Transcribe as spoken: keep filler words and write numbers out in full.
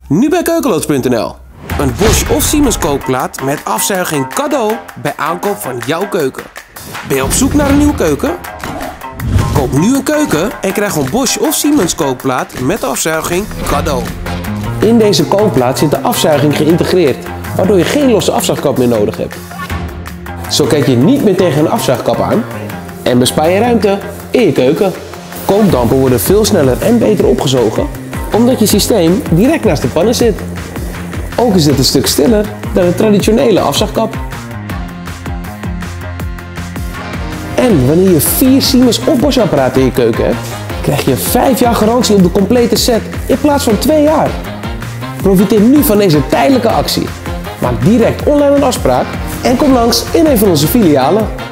Nu bij keukenloods punt n l. Een Bosch of Siemens kookplaat met afzuiging cadeau bij aankoop van jouw keuken. Ben je op zoek naar een nieuwe keuken? Koop nu een keuken en krijg een Bosch of Siemens kookplaat met afzuiging cadeau. In deze kookplaat zit de afzuiging geïntegreerd, waardoor je geen losse afzuigkap meer nodig hebt. Zo kijk je niet meer tegen een afzuigkap aan en bespaar je ruimte in je keuken. Kookdampen worden veel sneller en beter opgezogen, omdat je systeem direct naast de pannen zit. Ook is dit een stuk stiller dan een traditionele afzuigkap. En wanneer je vier Siemens of Bosch apparaten in je keuken hebt, krijg je vijf jaar garantie op de complete set in plaats van twee jaar. Profiteer nu van deze tijdelijke actie. Maak direct online een afspraak en kom langs in een van onze filialen.